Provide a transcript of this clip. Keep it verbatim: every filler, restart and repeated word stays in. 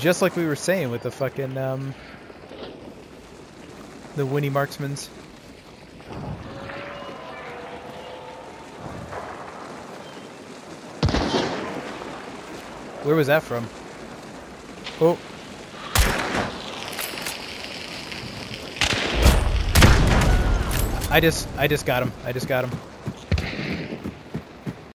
Just like we were saying with the fucking, um... the Winnie Marksmans. Where was that from? Oh. I just, I just got him. I just got him.